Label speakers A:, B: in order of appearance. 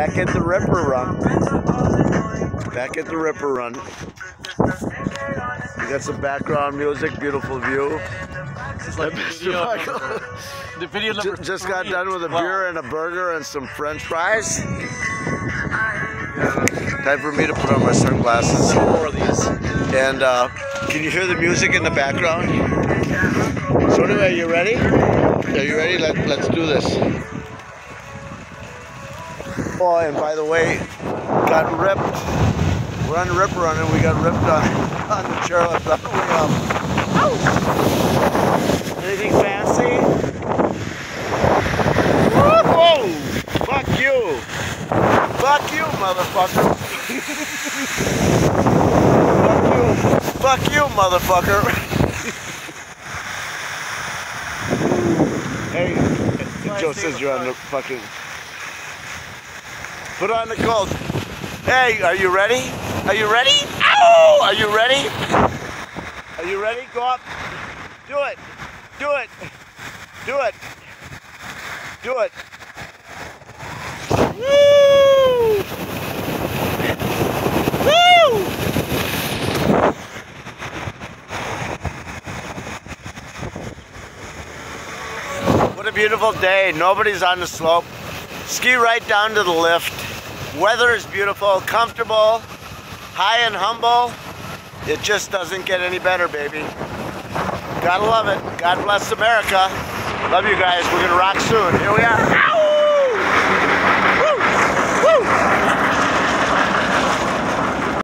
A: Back at the Ripper Run. Back at the Ripper Run. We got some background music, beautiful view.
B: It's like the video number
A: just got done with a beer and a burger and some French fries. Time for me to put on my sunglasses.
B: More of these.
A: And can you hear the music in the background? So anyway, you ready? Are you ready? Let's do this. Oh, and by the way, got ripped. We're on the Ripper Run and we got ripped on the chairlift on the way up. Anything fancy? Whoa! Fuck you! Fuck you, motherfucker! Fuck you, motherfucker! Hey, Joe says you're on the fucking... Put on the coat. Hey, are you ready? Are you ready? Ow! Are you ready? Are you ready? Go up. Do it. Do it. Do it. Do it. Woo! Woo! What a beautiful day. Nobody's on the slope. Ski right down to the lift. Weather is beautiful, comfortable, high and humble. It just doesn't get any better, baby. Gotta love it. God bless America. Love you guys. We're gonna rock soon. Here we are.